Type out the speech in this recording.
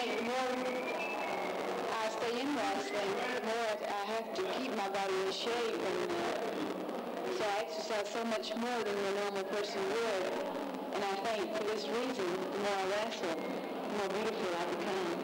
think the more I stay in wrestling, the more I have to keep my body in shape, and so I exercise so much more than a normal person would. And I think for this reason, the more I wrestle, the more beautiful I become.